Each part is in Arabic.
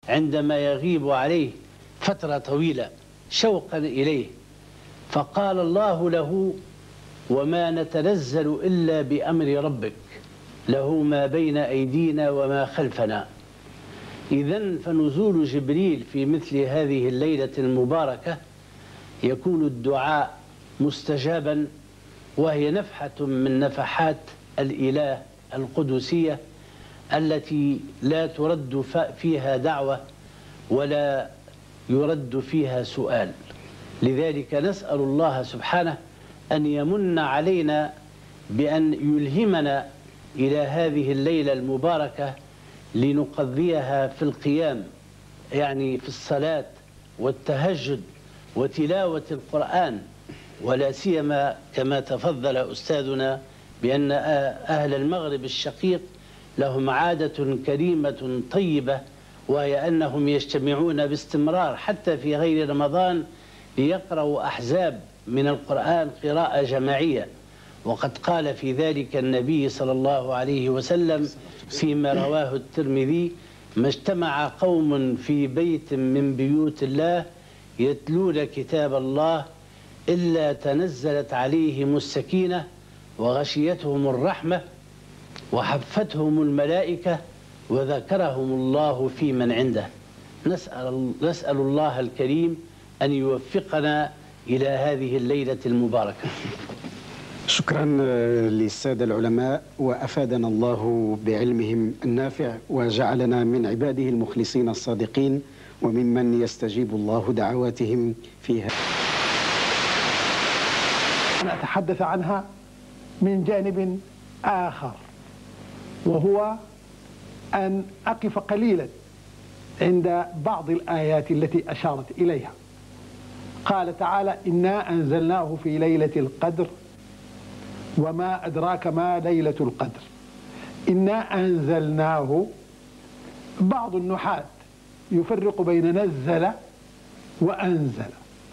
عندما يغيب عليه فترة طويلة شوقا إليه، فقال الله له: وما نتنزل إلا بأمر ربك له ما بين أيدينا وما خلفنا. إذن فنزول جبريل في مثل هذه الليلة المباركة يكون الدعاء مستجابا، وهي نفحة من نفحات الإله القدسية التي لا ترد فيها دعوة ولا يرد فيها سؤال. لذلك نسأل الله سبحانه أن يمن علينا بأن يلهمنا إلى هذه الليلة المباركة لنقضيها في القيام، يعني في الصلاة والتهجد وتلاوة القرآن، ولا سيما كما تفضل أستاذنا بأن أهل المغرب الشقيق لهم عادة كريمة طيبة، وهي أنهم يجتمعون باستمرار حتى في غير رمضان ليقرأوا أحزاب من القرآن قراءة جماعية. وقد قال في ذلك النبي صلى الله عليه وسلم فيما رواه الترمذي: ما اجتمع قوم في بيت من بيوت الله يتلون كتاب الله إلا تنزلت عليهم السكينة وغشيتهم الرحمة وحفتهم الملائكة وذكرهم الله في من عنده. نسأل الله الكريم أن يوفقنا إلى هذه الليلة المباركة. شكرا للسادة العلماء، وأفادنا الله بعلمهم النافع وجعلنا من عباده المخلصين الصادقين وممن يستجيب الله دعواتهم فيها. أنا أتحدث عنها من جانب آخر، وهو أن أقف قليلا عند بعض الآيات التي أشارت إليها. قال تعالى: إنا أنزلناه في ليلة القدر وما أدراك ما ليلة القدر. إنا أنزلناه، بعض النحاة يفرق بين نزل وأنزل،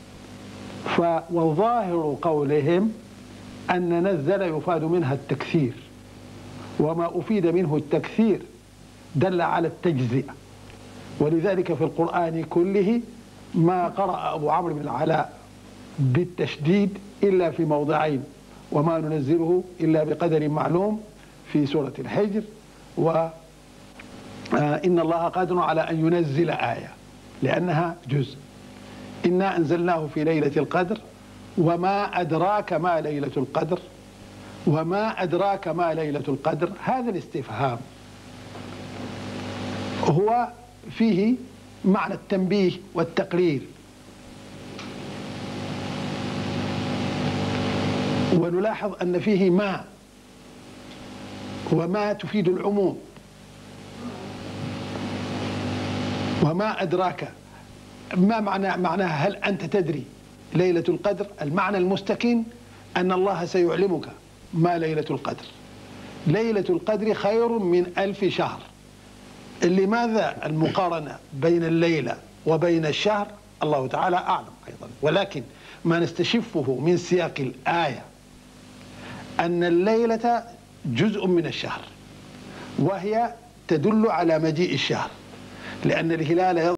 والظاهر قولهم أن نزل يفاد منها التكثير، وما أفيد منه التكثير دل على التجزئة، ولذلك في القرآن كله ما قرأ أبو عمرو بن العلاء بالتشديد إلا في موضعين: وما ننزله إلا بقدر معلوم في سورة الحجر، وإن الله قادر على أن ينزل آية لأنها جزء. إنا أنزلناه في ليلة القدر وما أدراك ما ليلة القدر. وما أدراك ما ليلة القدر، هذا الاستفهام هو فيه معنى التنبيه والتقرير، ونلاحظ أن فيه ما، وما تفيد العموم. وما أدراك، ما معناها هل أنت تدري ليلة القدر؟ المعنى المستكين أن الله سيعلمك ما ليلة القدر. ليلة القدر خير من 1000 شهر. لماذا المقارنة بين الليلة وبين الشهر؟ الله تعالى أعلم أيضا، ولكن ما نستشفه من سياق الآية أن الليلة جزء من الشهر، وهي تدل على مجيء الشهر، لأن الهلال